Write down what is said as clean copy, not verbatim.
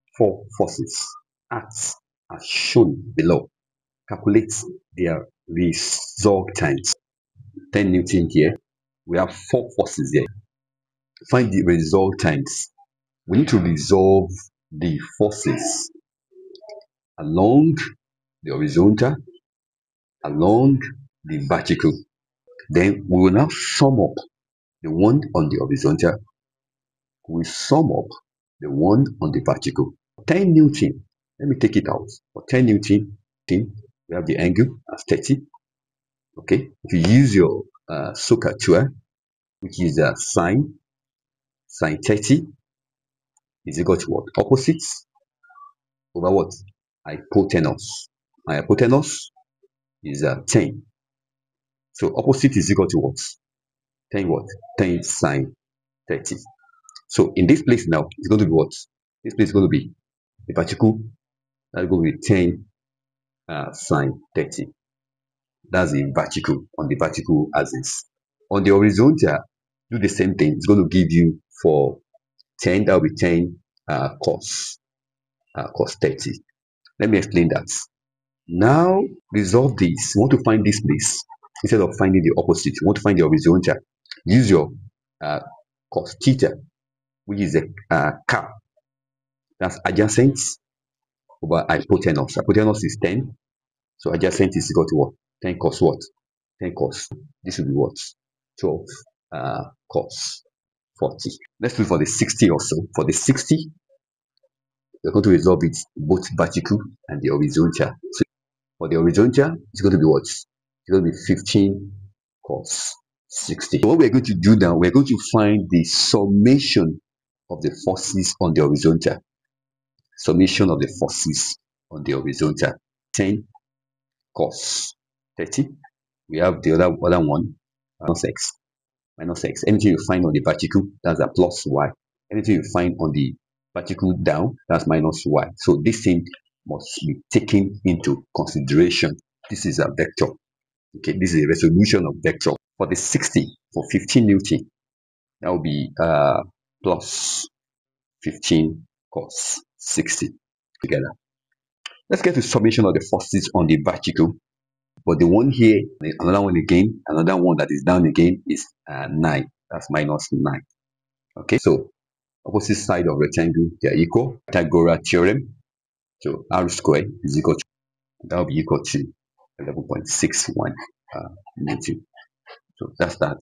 four forces acts as shown below. Calculate their resultants. 10 Newton here. We have four forces here. Find the resultants. We need to resolve the forces along the horizontal, along the vertical. Then we will now sum up the one on the horizontal. We sum up the one on the vertical. 10 Newton. Let me take it out. For 10 Newton, we have the angle as 30. Okay. If you use your SOCA tool, which is sine 30 is equal to what? Opposites over what? Hypotenuse. My hypotenuse is 10. So opposite is equal to what? 10 what? 10 sine 30. So in this place now, it's going to be what? This place is going to be the vertical. That's going to be 10 sine 30. That's the vertical on the vertical axis. On the horizontal, do the same thing. It's going to give you for 10, that will be 10 cos 30. Let me explain that. Now resolve this. You want to find this place instead of finding the opposite. You want to find the horizontal. Use your cos theta, which is a cap. That's adjacent over hypotenuse. Hypotenuse is 10. So adjacent is equal to what? 10 cos what? 10 cos. This will be what? 12 cos 40. Let's look for the 60 or so. For the 60, we're going to resolve it both vertical and the horizontal. So for the horizontal, it's going to be what? It's going to be 15 cos 60. So what we're going to do now, we're going to find the summation of the forces on the horizontal. Summation of the forces on the horizontal. 10 cos 30. We have the other one, minus x. Minus x. Anything you find on the vertical, that's a plus y. Anything you find on the vertical down, that's minus y. So this thing must be taken into consideration. This is a vector. Okay, this is a resolution of vector. For the 60, for 15 Newton, that will be plus 15 cos 60 together. Let's get to summation of the forces on the vertical. But the one here, another one again, another one that is down again is 9. That's minus 9. Okay, so opposite side of rectangle, they are equal. Pythagoras theorem. So r squared is equal to, that will be equal to 11.61 Newton. So that's that.